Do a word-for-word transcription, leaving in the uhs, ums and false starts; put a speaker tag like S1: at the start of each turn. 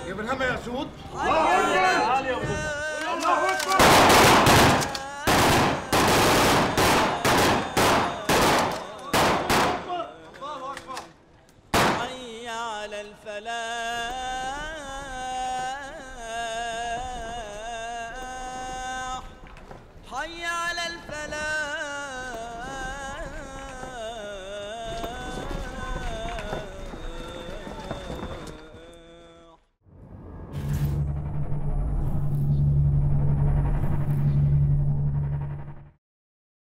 S1: يا بالهمة يا سود.
S2: تعال يا ابو. الله اكبر.
S3: حي على الفلاح.